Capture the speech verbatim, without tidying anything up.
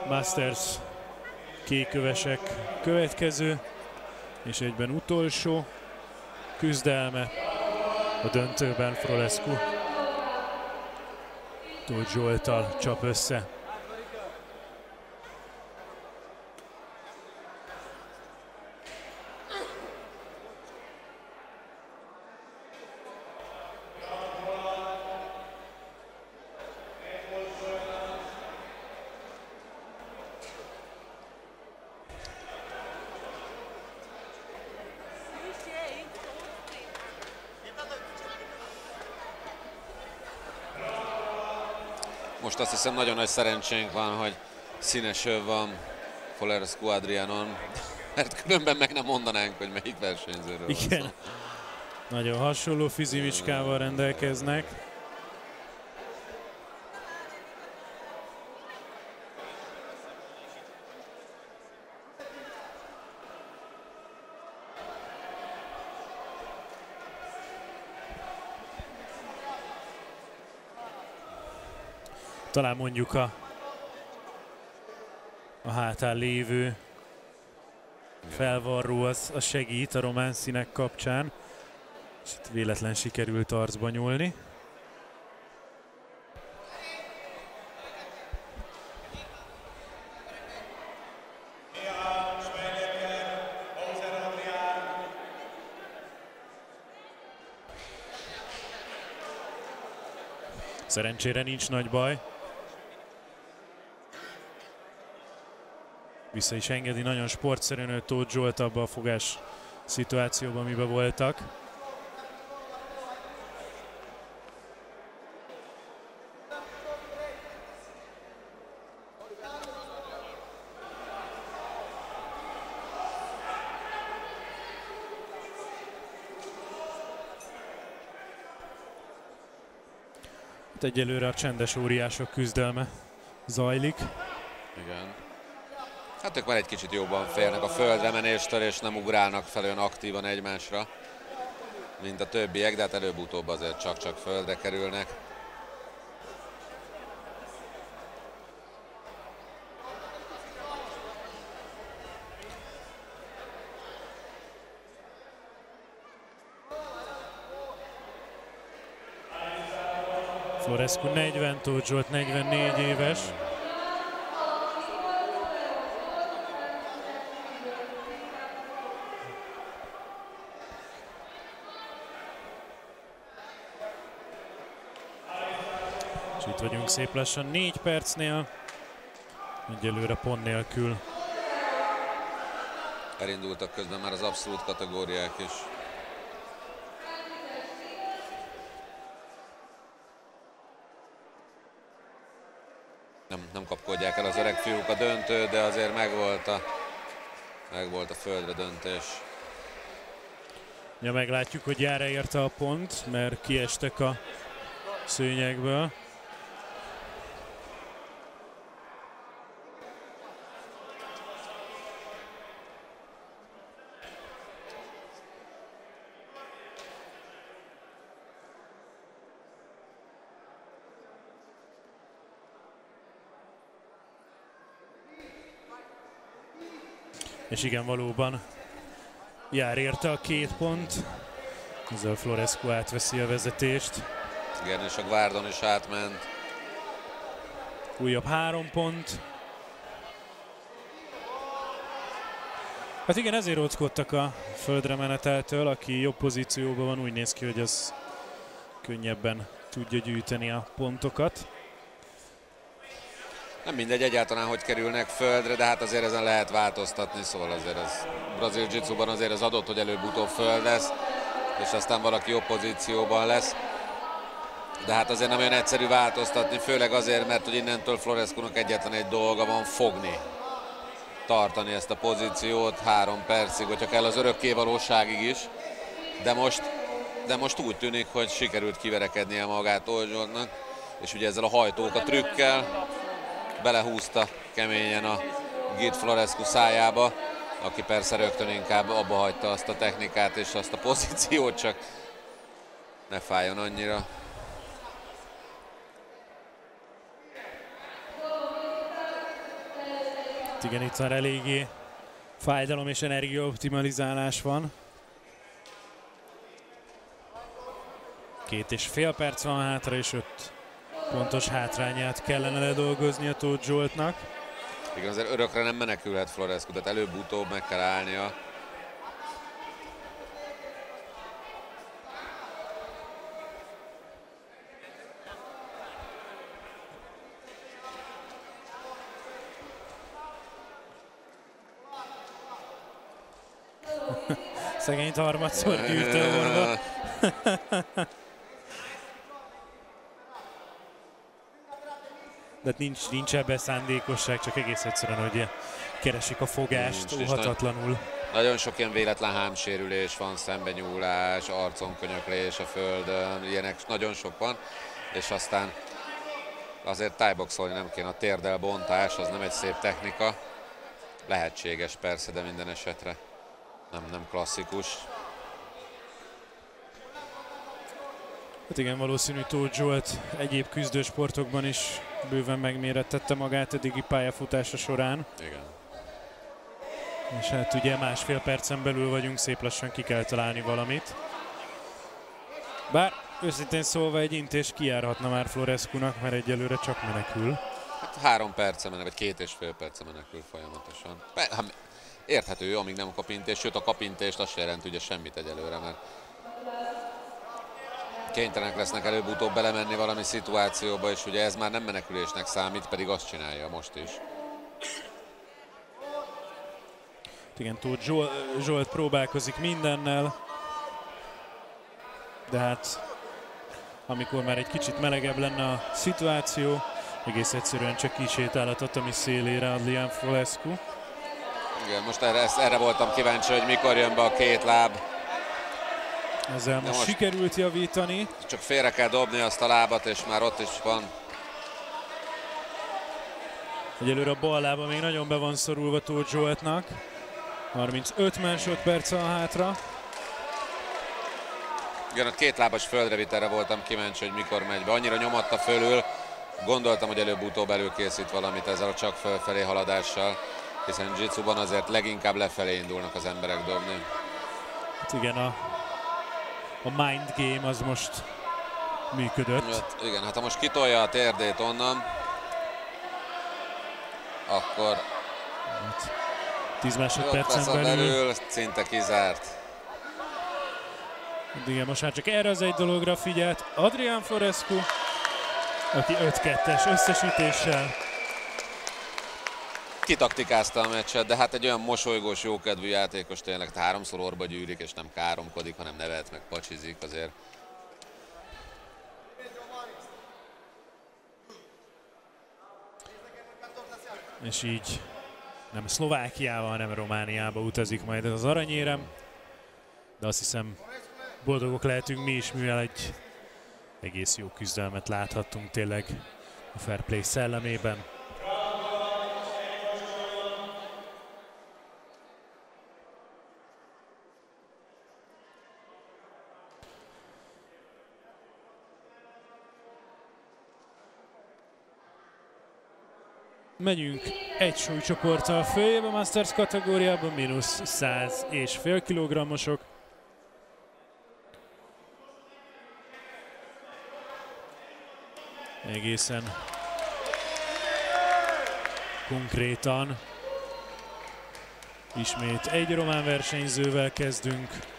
Masters kékövesek következő és egyben utolsó küzdelme a döntőben. Florescu Toth Zsolttal csap össze. Most azt hiszem nagyon nagy szerencsénk van, hogy színes öv van Florescu Adrianon, mert különben meg nem mondanánk, hogy melyik versenyzőről van szó. Igen, nagyon hasonló fizimicskával rendelkeznek. Talán mondjuk a, a hátán lévő felvarró az, az segít a román színek kapcsán, és itt véletlen sikerült arcba nyúlni. Szerencsére nincs nagy baj. Vissza is engedi nagyon sportszerűen Toth Zsolt abba a fogás szituációban, amiben voltak. Itt egyelőre a csendes óriások küzdelme zajlik. Igen. Hát ők már egy kicsit jobban félnek a földre menéstől, és nem ugrálnak fel olyan aktívan egymásra, mint a többiek, de hát előbb-utóbb azért csak-csak földre kerülnek. Florescu negyven, Toth Zsolt negyvennégy éves. És itt vagyunk szép lassan négy percnél. Egyelőre pont nélkül. Elindultak közben már az abszolút kategóriák is. Nem, nem kapkodják el az öreg fiúk a döntő, de azért megvolt a, megvolt a földre döntés. Ja, meglátjuk, hogy jár-e érte a pont, mert kiestek a szőnyekből. És igen, valóban jár érte a két pont. Ezzel Florescu átveszi a vezetést. Igen, és a Guardon is átment. Újabb három pont. Hát igen, ezért óckodtak a földre meneteltől. Aki jobb pozícióban van, úgy néz ki, hogy az könnyebben tudja gyűjteni a pontokat. Nem mindegy egyáltalán, hogy kerülnek földre, de hát azért ezen lehet változtatni, szóval azért ez brazil jiu-jitsuban azért az adott, hogy előbb-utóbb föld lesz, és aztán valaki jobb pozícióban lesz. De hát azért nem olyan egyszerű változtatni, főleg azért, mert hogy innentől Florescunak egyetlen egy dolga van, fogni. Tartani ezt a pozíciót három percig, hogyha kell az örökkévalóságig is. De most, de most úgy tűnik, hogy sikerült kiverekednie magát Toth Zsoltnak, és ugye ezzel a hajtóka trükkel belehúzta keményen a git Florescu szájába, aki persze rögtön inkább abba hagyta azt a technikát és azt a pozíciót, csak ne fájjon annyira. Igen, itt már eléggé fájdalom és energiaoptimalizálás van. Két és fél perc van hátra, és öt pontos hátrányát kellene ledolgozni a Toth Zsoltnak. Igen, azért örökre nem menekülhet Florescu, tehát előbb-utóbb meg kell állnia. Szegényt harmadszor gyűrte volna. De nincs, nincs ebben szándékosság, csak egész egyszerűen, hogy keresik a fogást óhatatlanul. Nagyon sok ilyen véletlen hámsérülés van, szembenyúlás, arcon könyöklés a földön, ilyenek nagyon sok van, és aztán azért tájboxolni nem kéne, a térdel bontás, az nem egy szép technika. Lehetséges persze, de minden esetre nem, nem klasszikus. Hát igen, valószínű Toth Zsolt egyéb küzdősportokban is bőven megmérettette magát eddigi pályafutása során. Igen. És hát ugye másfél percen belül vagyunk, szép lassan ki kell találni valamit. Bár őszintén szólva egy intés kijárhatna már Florescunak, mert egyelőre csak menekül. Hát három perce menekül, vagy két és fél perce menekül folyamatosan. Érthető, amíg nem kap intést, sőt a kapintést azt se jelent ugye semmit egyelőre, mert kénytelenek lesznek előbb-utóbb belemenni valami szituációba, és ugye ez már nem menekülésnek számít, pedig azt csinálja most is. Igen, Toth Zsolt, Zsolt próbálkozik mindennel, de hát amikor már egy kicsit melegebb lenne a szituáció, egész egyszerűen csak kisétál a tatami szélére Adrian Florescu. Igen, most erre, erre voltam kíváncsi, hogy mikor jön be a két láb. Ezzel most, most sikerült javítani. Csak félre kell dobni azt a lábat, és már ott is van. Egyelőre a bal lába még nagyon be van szorulva Toth Zsoltnak. harmincöt másodperc van hátra. Igen, a két lábas földrevitelre voltam kíváncsi, hogy mikor megy be. Annyira nyomatta fölül, gondoltam, hogy előbb-utóbb előkészít valamit ezzel a csak fölfelé haladással, hiszen jiu-jitsuban azért leginkább lefelé indulnak az emberek dobni. Hát igen, a, a mind game az most működött. Hát igen, hát ha most kitolja a térdét onnan, akkor hát, tíz másodpercen belül. belül szinte kizárt. Igen, most már csak erre az egy dologra figyelt Adrian Florescu, aki öt kettes összesítéssel. Kitaktikázta a meccset, de hát egy olyan mosolygós, jókedvű játékos tényleg háromszor orba gyűrik, és nem káromkodik, hanem nevet, meg pacsizik azért. És így nem Szlovákiába, hanem Romániába utazik majd ez az aranyérem. De azt hiszem, boldogok lehetünk mi is, mivel egy egész jó küzdelmet láthattunk tényleg a fair play szellemében. Megyünk egy súlycsoporttal följebb a Masters kategóriában, mínusz száz és fél kilogrammosok. Egészen konkrétan ismét egy román versenyzővel kezdünk.